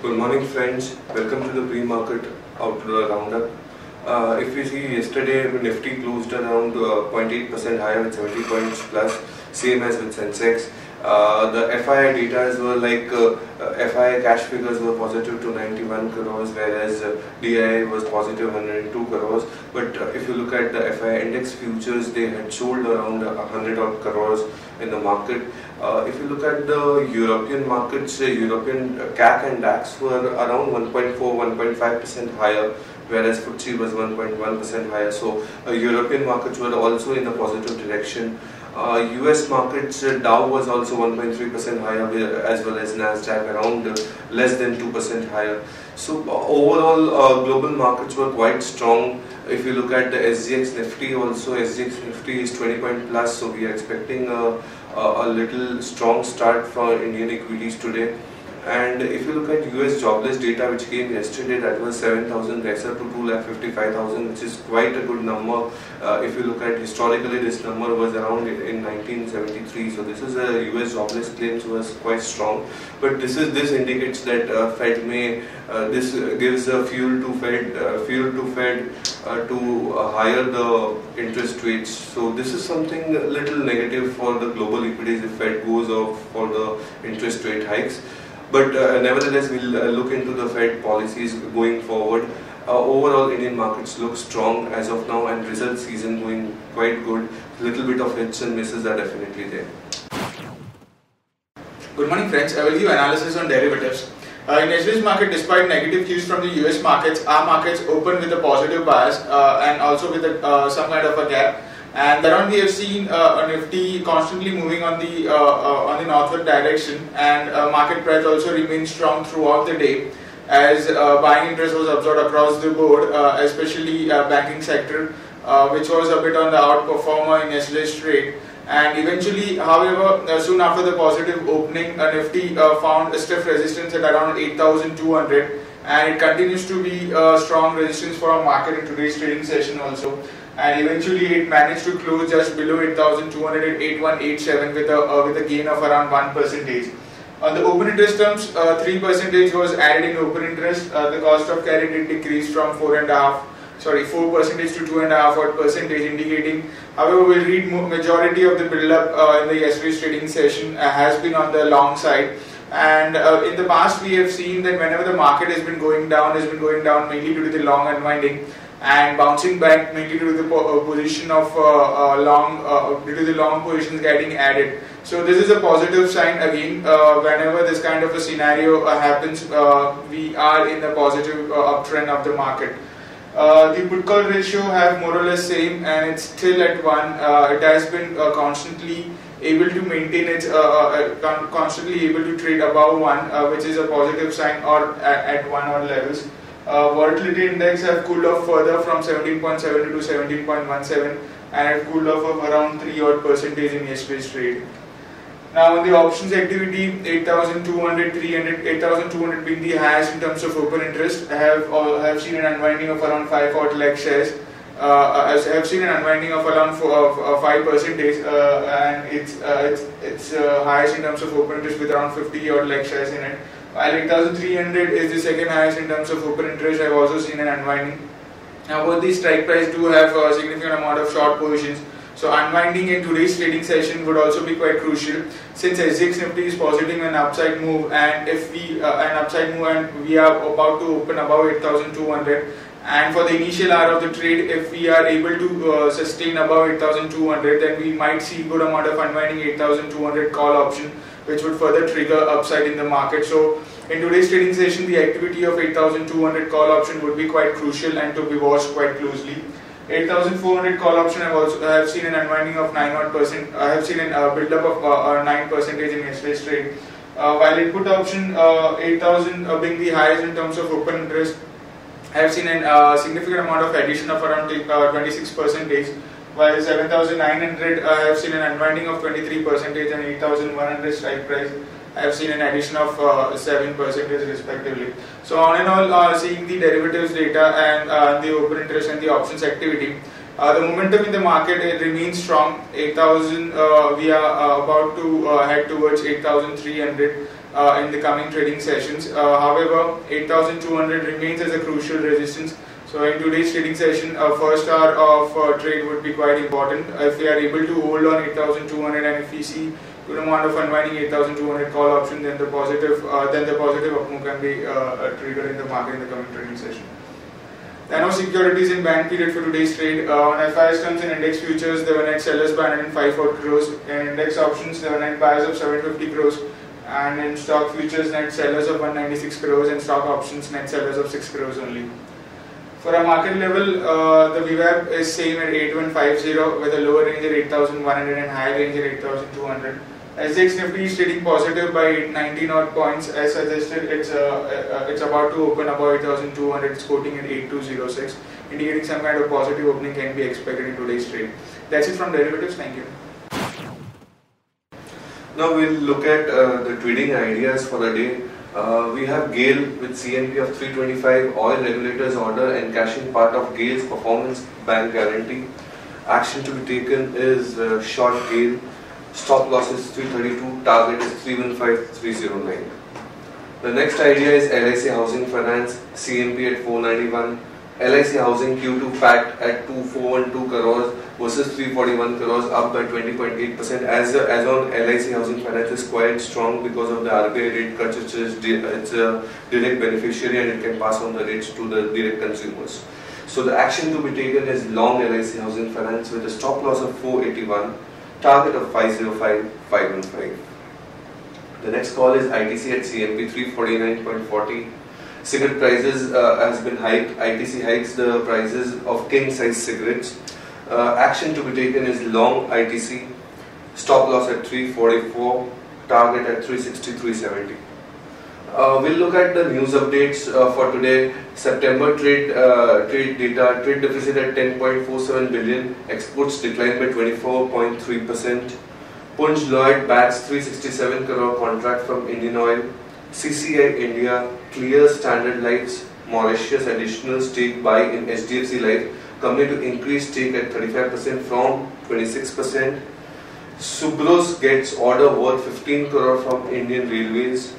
Good morning, friends. Welcome to the pre-market outdoor roundup. If we see yesterday, Nifty closed around 0.8% higher with 70 points plus, same as with Sensex. The FII data were like FII cash figures were positive to 91 crores, whereas DII was positive 102 crores. But if you look at the FII index futures, they had sold around 100 odd crores in the market. If you look at the European markets, European CAC and DAX were around 1.5% higher, whereas FTSE was 1.1% higher. So European markets were also in a positive direction. US markets, Dow was also 1.3% higher, as well as Nasdaq around less than 2% higher. So overall, global markets were quite strong. If you look at the SGX Nifty also, SGX Nifty is 20 point plus, so we are expecting a little strong start for Indian equities today. And if you look at US jobless data which came yesterday, that was 7,000 lesser to 2,55,000, which is quite a good number. If you look at historically, this number was around in 1973. So this is a US jobless claims was quite strong. But this indicates that Fed may this gives a fuel to Fed to higher the interest rates. So this is something a little negative for the global equities if Fed goes off for the interest rate hikes. But nevertheless, we'll look into the Fed policies going forward. Overall, Indian markets look strong as of now, and result season going quite good. Little bit of hits and misses are definitely there. Good morning, friends. I will give analysis on derivatives. In yesterday's market, despite negative cues from the US markets, our markets opened with a positive bias and also with some kind of a gap. And around we have seen a Nifty constantly moving on the northward direction, and market price also remained strong throughout the day as buying interest was absorbed across the board, especially banking sector, which was a bit on the outperformer in yesterday's trade. And eventually, however, soon after the positive opening, Nifty found a stiff resistance at around 8,200, and it continues to be a strong resistance for our market in today's trading session also. And eventually it managed to close just below 8,200 at 8,187 with a gain of around 1%. On the open interest terms, 3% was added in open interest. The cost of carry did decrease from 4% to 2.5%, indicating, however, we'll read majority of the build-up in the yesterday's trading session has been on the long side. And in the past, we have seen that whenever the market has been going down mainly due to the long unwinding, and bouncing back mainly due to the position of due to the long positions getting added. So this is a positive sign again. Whenever this kind of a scenario happens, we are in the positive uptrend of the market. The put call ratio have more or less same, and it's still at 1. It has been constantly able to maintain its constantly able to trade above 1, which is a positive sign, or at 1 or levels. Volatility index have cooled off further from 17.7 to 17.17, and have cooled off of around 3% in yesterday's trade. Now on the options activity, 8,200, 8,200 being the highest in terms of open interest, have seen an unwinding of around 5 odd lakh shares. Have seen an unwinding of around 5%, and it's highest in terms of open interest with around 50 odd lakh shares in it. While 8,300 is the second highest in terms of open interest, I have also seen an unwinding. Now both the strike price do have a significant amount of short positions, so unwinding in today's trading session would also be quite crucial, since SGX Nifty is positing an upside move, and if we and we are about to open above 8,200. And for the initial hour of the trade, if we are able to sustain above 8,200, then we might see good amount of unwinding 8,200 call option, which would further trigger upside in the market. So in today's trading session, the activity of 8,200 call option would be quite crucial and to be watched quite closely. 8,400 call option, I have seen an unwinding of 9%. I have seen a build up of 9% in yesterday's trade. While input option 8,000 being the highest in terms of open interest, I have seen a significant amount of addition of around 26%. While 7,900 I have seen an unwinding of 23%, and 8,100 strike price I have seen an addition of 7% respectively. So on and all, seeing the derivatives data and the open interest and the options activity, the momentum in the market remains strong. 8,000 we are about to head towards 8,300, in the coming trading sessions. However, 8,200 remains as a crucial resistance. So in today's trading session, first hour of trade would be quite important. If we are able to hold on 8,200 and if we see good amount of unwinding 8,200 call option, then the positive up move can be triggered in the market in the coming trading session. Nano Securities in ban period for today's trade. On FIS terms in index futures, there were net sellers by 105 crores. In index options, there were net buyers of 750 crores. And in stock futures, net sellers of 196 crores, and stock options, net sellers of 6 crores only. For a market level, the VWAP is same at 8150 with a lower range at 8,100 and higher range at 8,200. SGX Nifty is trading positive by 19 odd points. As suggested, it's about to open above 8,200. It's quoting at 8206, indicating some kind of positive opening can be expected in today's trade. That's it from derivatives. Thank you. Now we'll look at the trading ideas for the day. We have GAIL with CNP of 325, oil regulators order encashing part of GAIL's performance bank guarantee. Action to be taken is short GAIL, stop loss is 332, target is 315309. The next idea is LIC Housing Finance, CNP at 491, LIC Housing Q2 packed at 2412 crores versus 341 crores, up by 20.8%. As on LIC Housing Finance is quite strong because of the RBI rate cuts. It's a direct beneficiary and it can pass on the rates to the direct consumers. So the action to be taken is long LIC Housing Finance with a stop loss of 481, target of 505,515. The next call is ITC at CNP 349.40. Cigarette prices has been hiked. ITC hikes the prices of king size cigarettes. Action to be taken is long ITC, stop loss at 344, target at 360-370. We'll look at the news updates for today. September trade data, trade deficit at 10.47 billion, exports declined by 24.3%. Punj Lloyd backs 367 crore contract from Indian Oil. CCI India clears Standard Life's Mauritius additional stake buy in HDFC Life, company to increase stake at 35% from 26%. Subros gets order worth 15 crore from Indian Railways.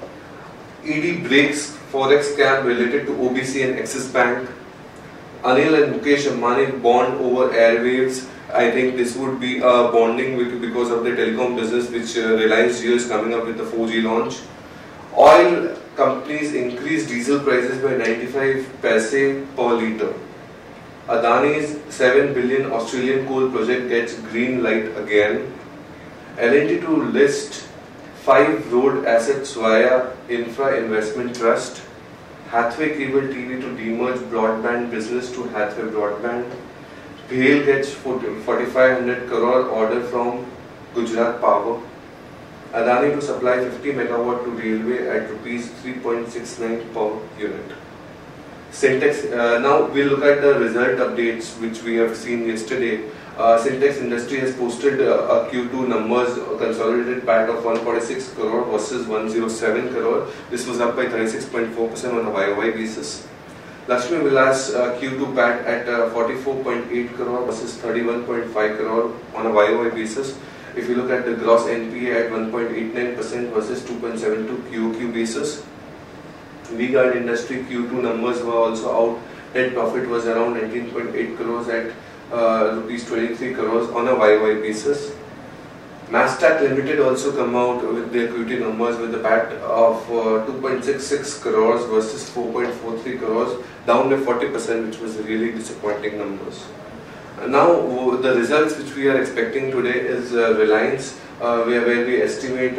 ED breaks forex scam related to OBC and Axis Bank. Anil and Mukesh Ambani bond over airwaves. I think this would be a bonding because of the telecom business which Reliance Jio is coming up with the 4G launch. Oil companies increase diesel prices by 95 paise per litre. Adani's 7 billion Australian coal project gets green light again. L&T to list 5 road assets via Infra Investment Trust. Hathway Cable TV to demerge broadband business to Hathway Broadband. BHEL gets 4,500 crore order from Gujarat Power. Adani to supply 50 megawatt to railway at rupees 3.69 per unit. Syntex, now we'll look at the result updates which we have seen yesterday. Syntex Industry has posted a Q2 numbers, consolidated PAT of 146 crore versus 107 crore. This was up by 36.4% on a YOY basis. Lakshmi Vilas Q2 PAT at 44.8 crore versus 31.5 crore on a YOY basis. If you look at the gross NPA at 1.89% versus 2.72 QOQ basis. V-Guard Industry Q2 numbers were also out. Net profit was around 19.8 crores at rupees 23 crores on a YOY basis. Mastech Limited also come out with their Q2 numbers with a PAT of 2.66 crores versus 4.43 crores, down by 40%, which was really disappointing numbers. Now the results which we are expecting today is Reliance, where we estimate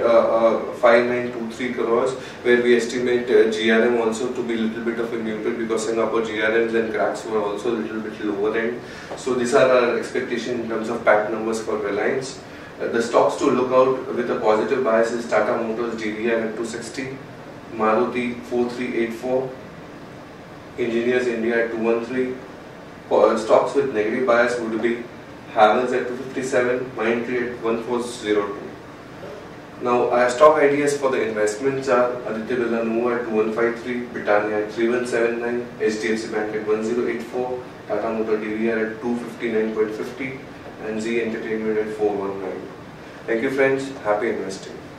5923 crores, where we estimate GRM also to be a little bit of a muted because Singapore GRMs and cracks were also a little bit lower end. So these are our expectations in terms of PAT numbers for Reliance. The stocks to look out with a positive bias is Tata Motors DVR at 260, Maruti 4384, Engineers India at 213. Stocks with negative bias would be Havells at 257, Mindtree at 1402. Now our stock ideas for the investments are Aditya Birla Nuvo at 2153, Britannia at 3179, HDFC Bank at 1084, Tata Motor DVR at 259.50 and Z Entertainment at 419. Thank you friends, happy investing.